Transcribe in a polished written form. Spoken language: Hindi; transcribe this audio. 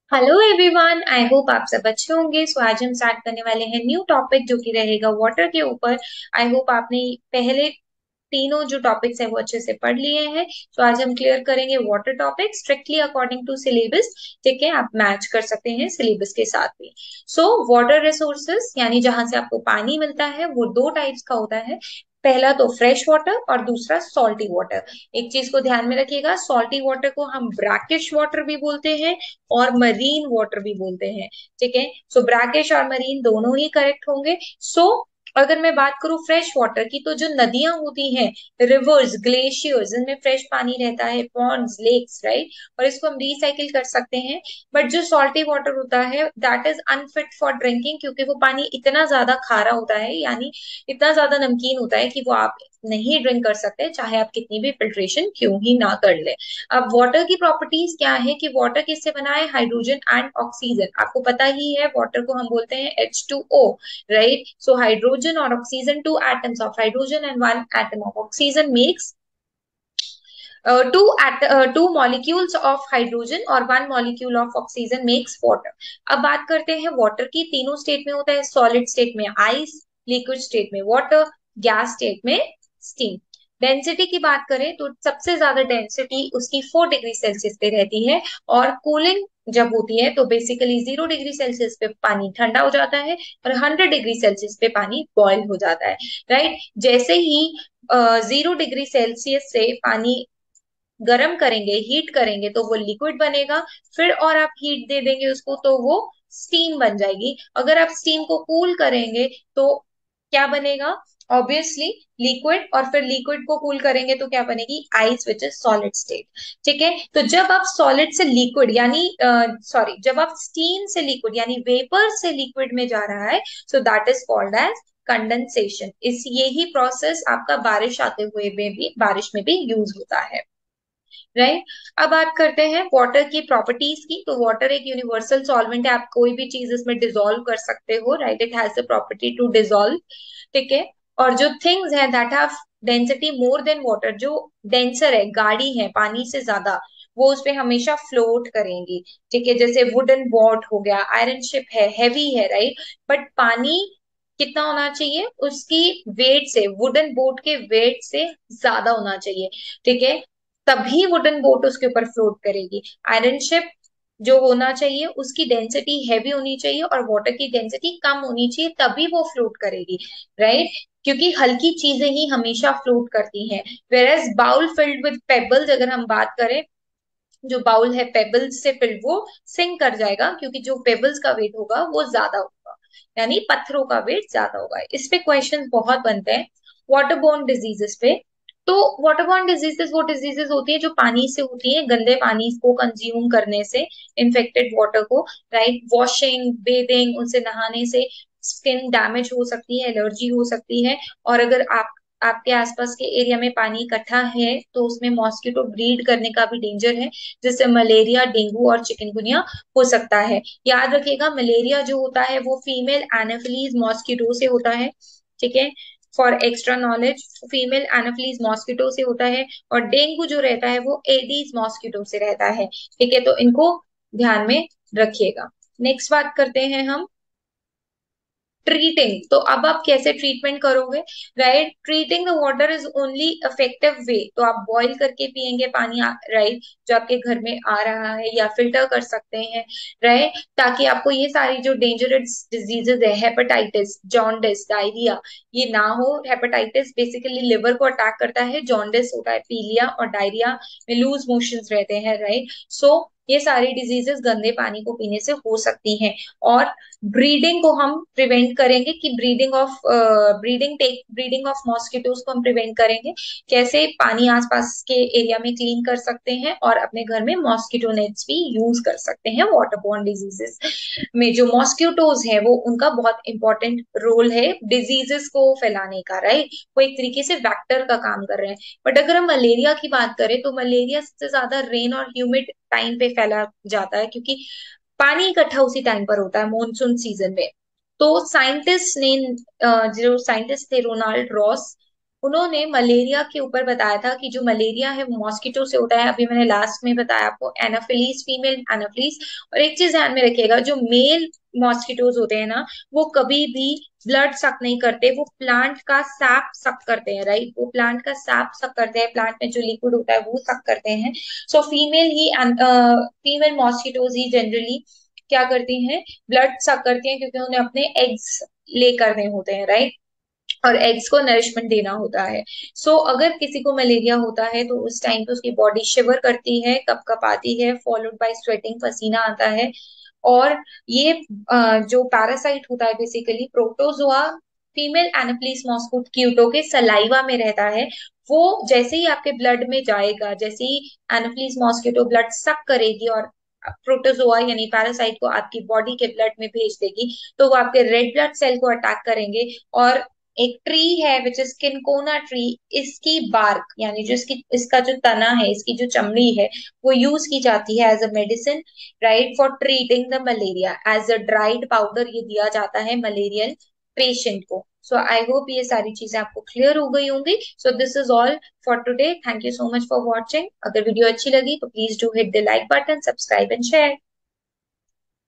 हेलो एवरीवन, आई होप आप सब अच्छे होंगे। सो आज हम स्टार्ट करने वाले हैं न्यू टॉपिक जो कि रहेगा वाटर के ऊपर। आई होप आपने पहले तीनों जो टॉपिक्स है वो अच्छे से पढ़ लिए हैं। तो आज हम क्लियर करेंगे water topic strictly according to syllabus. ठीक है, आप मैच कर सकते हैं सिलेबस के साथ भी। सो वाटर रिसोर्सेस यानी जहां से आपको पानी मिलता है वो दो टाइप्स का होता है। पहला तो फ्रेश वाटर और दूसरा सॉल्टी वाटर। एक चीज को ध्यान में रखिएगा, सॉल्टी वाटर को हम ब्रैकिश वाटर भी बोलते हैं और मरीन वाटर भी बोलते हैं। ठीक है, सो ब्रैकिश और मरीन दोनों ही करेक्ट होंगे। सो अगर मैं बात करूं फ्रेश वाटर की, तो जो नदियां होती हैं, रिवर्स, ग्लेशियर्स, इनमें फ्रेश पानी रहता है, पॉन्ड्स, लेक्स, राइट, और इसको हम रिसाइकिल कर सकते हैं। बट जो सॉल्टी वाटर होता है that is unfit for drinking, क्योंकि वो पानी इतना ज्यादा खारा होता है, यानी इतना ज्यादा नमकीन होता है कि वो आप नहीं ड्रिंक कर सकते, चाहे आप कितनी भी फिल्ट्रेशन क्यों ही ना कर ले। अब वाटर की प्रॉपर्टीज क्या है कि वाटर किससे बना है? Hydrogen and oxygen. आपको पता ही है वाटर को हम बोलते हैं H2O, राइट। सो हाइड्रोजन और oxygen, two atoms of hydrogen and one atom of oxygen makes two molecules of hydrogen और one molecule of oxygen makes water। अब बात करते हैं वाटर की, तीनों स्टेट में होता है। सॉलिड स्टेट में आइस, लिक्विड स्टेट में वाटर, गैस स्टेट में स्टीम। डेंसिटी की बात करें तो सबसे ज्यादा डेंसिटी उसकी 4 डिग्री सेल्सियस पे रहती है। और कूलिंग जब होती है तो बेसिकली 0 डिग्री सेल्सियस पे पानी ठंडा हो जाता है और 100 डिग्री सेल्सियस पे पानी बॉयल हो जाता है, राइट। जैसे ही 0 डिग्री सेल्सियस से पानी गर्म करेंगे, हीट करेंगे, तो वो लिक्विड बनेगा। फिर और आप हीट दे देंगे उसको तो वो स्टीम बन जाएगी। अगर आप स्टीम को कूल करेंगे तो क्या बनेगा? Obviously liquid. और फिर लिक्विड को कूल करेंगे तो क्या बनेगी? Ice, which is solid state. ठीक है, तो जब आप सॉलिड से लिक्विड यानी सॉरी, जब आप स्टीम से लिक्विड यानी वेपर से लिक्विड में जा रहा है, so that is called as condensation. इस यही प्रोसेस आपका बारिश आते हुए में भी, बारिश में भी यूज होता है, राइट। अब बात करते हैं वाटर की प्रॉपर्टीज की। तो वाटर एक यूनिवर्सल सॉल्वेंट है, आप कोई भी चीज इसमें डिसॉल्व कर सकते हो, right. It has the property to dissolve. ठीक है, और जो थिंग्स हैं that have density more than water, जो डेंसर है, गाड़ी है पानी से ज्यादा, वो उस पे हमेशा फ्लोट करेंगी। ठीक है, जैसे वुडन बोट हो गया, आयरन शिप है, हैवी है, राइट। बट पानी कितना होना चाहिए? उसकी वेट से, वुडन बोट के वेट से ज्यादा होना चाहिए। ठीक है, तभी वुडन बोट उसके ऊपर फ्लोट करेगी। आयरन शिप जो होना चाहिए उसकी डेंसिटी हैवी होनी चाहिए और वाटर की डेंसिटी कम होनी चाहिए, तभी वो फ्लोट करेगी, राइट। क्योंकि हल्की चीजें ही हमेशा फ्लोट करती हैं। Whereas bowl filled with pebbles, अगर हम बात करें, जो बाउल है पेबल्स से फिल्ड, वो सिंक कर जाएगा, क्योंकि जो पेबल्स का वेट होगा वो ज्यादा होगा, यानी पत्थरों का वेट ज्यादा होगा। इस पे क्वेश्चन बहुत बनते हैं वाटर बोर्न डिजीजेस पे। तो वाटर बोर्न डिजीजेस वो डिजीजेस होती है जो पानी से होती है, गंदे पानी को कंज्यूम करने से, इन्फेक्टेड वाटर को, राइट। वॉशिंग, बेदिंग, उनसे नहाने से स्किन डैमेज हो सकती है, एलर्जी हो सकती है। और अगर आपके आसपास के एरिया में पानी इकट्ठा है तो उसमें मॉस्किटो ब्रीड करने का भी डेंजर है, जिससे मलेरिया, डेंगू और चिकनगुनिया हो सकता है। याद रखिएगा, मलेरिया जो होता है वो फीमेल एनाफिलीज मॉस्किटो से होता है। ठीक है, for extra knowledge, female anopheles mosquito से होता है। और डेंगू जो रहता है वो एडीज मॉस्किटो से रहता है। ठीक है, तो इनको ध्यान में रखिएगा। नेक्स्ट बात करते हैं हम ट्रीटिंग। तो अब आप कैसे ट्रीटमेंट करोगे, right. Treating the water is only effective way. तो आप बॉईल करके पियेंगे पानी, राइट, जो आपके घर में आ रहा है, या फिल्टर कर सकते हैं, राइट, ताकि आपको ये सारी जो डेंजरस डिजीजेज है, हेपेटाइटिस, जॉन्डिस, डायरिया, ये ना हो। हेपेटाइटिस बेसिकली लिवर को अटैक करता है, जॉन्डिस होता है पीलिया, और डायरिया में लूज मोशंस रहते हैं, राइट। सो ये सारी डिजीजेस गंदे पानी को पीने से हो सकती हैं। और ब्रीडिंग को हम प्रिवेंट करेंगे कि ब्रीडिंग ऑफ मॉस्किटोज को हम प्रिवेंट करेंगे। कैसे? पानी आसपास के एरिया में क्लीन कर सकते हैं और अपने घर में मॉस्किटो नेट्स भी यूज कर सकते हैं। वाटर बोर्न डिजीजेस में जो मॉस्किटोज है वो, उनका बहुत इंपॉर्टेंट रोल है डिजीजेस को फैलाने का, राइट। वो एक तरीके से वेक्टर का काम कर रहे हैं। बट अगर हम मलेरिया की बात करें तो मलेरिया सबसे ज्यादा रेन और ह्यूमिड टाइम पे फैला जाता है, क्योंकि पानी इकट्ठा उसी टाइम पर होता है, मॉनसून सीजन में। तो साइंटिस्ट ने जो साइंटिस्ट थे रोनाल्ड रॉस, उन्होंने मलेरिया के ऊपर बताया था कि जो मलेरिया है वो मॉस्किटो से होता है, अभी मैंने लास्ट में बताया आपको एनाफिलीज, फीमेल एनाफिलीज। और एक चीज ध्यान में रखिएगा, जो मेल मॉस्किटोज होते हैं ना, वो कभी भी ब्लड सक नहीं करते, वो प्लांट का सैप सक करते हैं, राइट, वो प्लांट का सैप सक करते हैं, प्लांट में जो लिक्विड होता है वो सक करते हैं। सो फीमेल मॉस्किटोज ही जनरली क्या करती हैं, ब्लड सक करती हैं, क्योंकि उन्हें अपने एग्स ले करने होते हैं, राइट, और एग्स को नरिशमेंट देना होता है। अगर किसी को मलेरिया होता है तो उस टाइम पे उसकी बॉडी शिवर करती है, कप आती है, फॉलोड बाय स्वेटिंग, पसीना आता है। और ये जो पैरासाइट होता है basically protozoa, female anopheles mosquito के सलाइवा में रहता है। वो जैसे ही आपके ब्लड में जाएगा, जैसे ही एनाप्लिस मॉस्किटो ब्लड सक करेगी और प्रोटोजोआ यानी पैरासाइट को आपकी बॉडी के ब्लड में भेज देगी, तो वो आपके रेड ब्लड सेल को अटैक करेंगे। और एक ट्री है विच इज किनकोना ट्री, इसकी बार्क यानी जो इसका जो तना है, इसकी जो चमड़ी है, वो यूज की जाती है as a medicine, right, for treating the malaria. As a dried powder ये दिया जाता है मलेरियन पेशेंट को। सो आई होप ये सारी चीजें आपको क्लियर हो गई होंगी। So this is all for today, thank you so much for watching. अगर वीडियो अच्छी लगी तो please do hit the like button, subscribe and share.